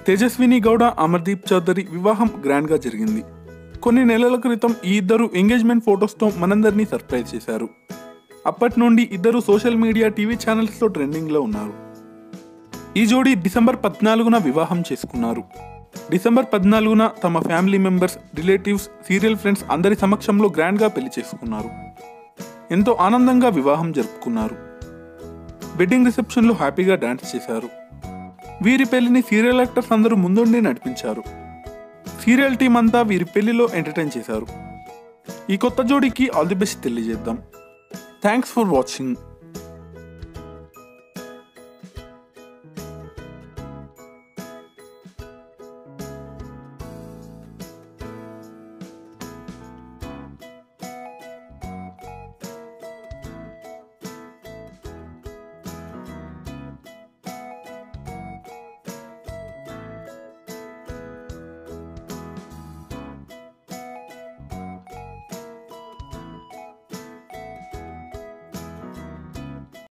తేజస్విని గౌడ, అమర్దీప్ చౌదరి వివాహం గ్రాండ్గా జరిగింది. కొన్ని నెలల క్రితం ఈ ఇద్దరు ఎంగేజ్మెంట్ ఫొటోస్తో మనందరినీ సర్ప్రైజ్ చేశారు. అప్పటి నుండి ఇద్దరు సోషల్ మీడియా, టీవీ ఛానల్స్లో ట్రెండింగ్లో ఉన్నారు. ఈ జోడీ డిసెంబర్ 14న వివాహం చేసుకున్నారు. డిసెంబర్ 14న తమ family members, relatives, serial friends అందరి సమక్షంలో గ్రాండ్గా పెళ్లి చేసుకున్నారు. ఎంతో ఆనందంగా వివాహం జరుపుకున్నారు. వెడ్డింగ్ రిసెప్షన్లో హ్యాపీగా డాన్స్ చేశారు. వీరి పెళ్లిని సీరియల్ యాక్టర్స్ అందరూ ముందుండి నడిపించారు. సీరియల్ టీం అంతా వీరి పెళ్లిలో ఎంటర్టైన్ చేశారు. ఈ కొత్త జోడీకి ఆల్ ది బెస్ట్ తెలియజేద్దాం. Thanks for watching.